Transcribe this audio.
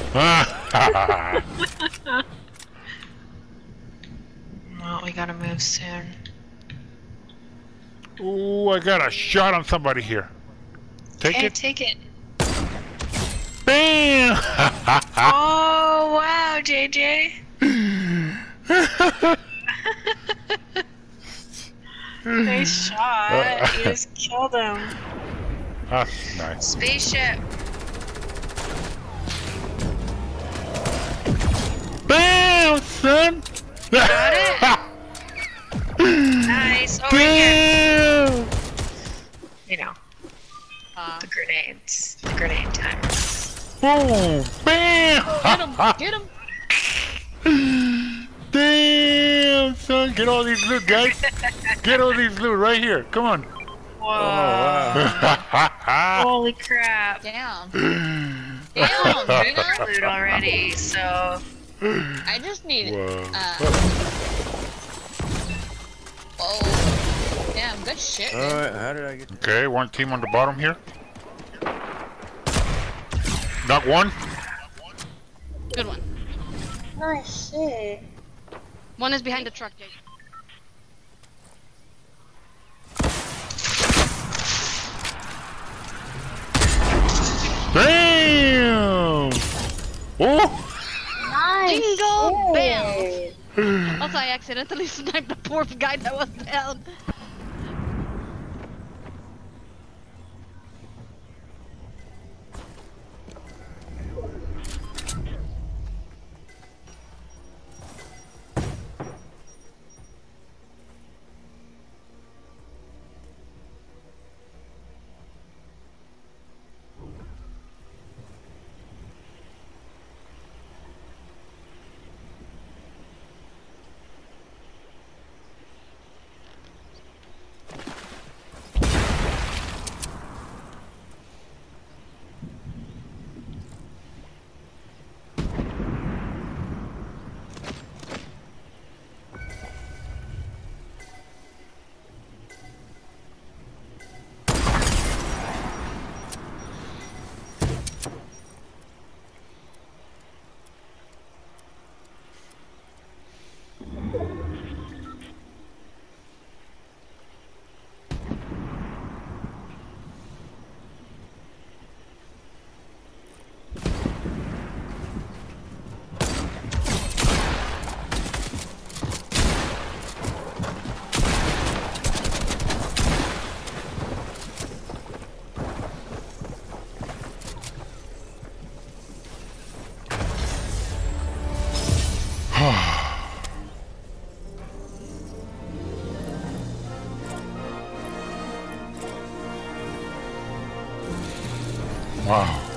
Well, we gotta move soon. Ooh, I got a shot on somebody here. Take it. Take it. Bam! Oh, wow, JJ. Nice shot. You just killed him. That's nice. Spaceship. Bam, son! Got it? Nice. Over here. You know. The grenades. The grenade time. Boom! Bam! Get him! Damn, son! Get all these loot, guys! Get all these loot right here! Come on! Whoa. Oh, Holy crap. Damn. Damn, we got loot already, so... I just need oh, damn, good shit, man. Alright, how did I get... okay, one team on the bottom here. Knock one. Good one. Nice shit. One is behind the truck, Jake. Damn! Oh! Nice. Bingo! Bam! Also, I accidentally sniped the poor guy that was down. Wow.